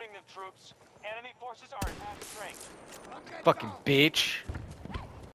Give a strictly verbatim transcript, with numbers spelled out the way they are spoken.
Reporting them, troops. Enemy forces are at half strength. Fucking bitch.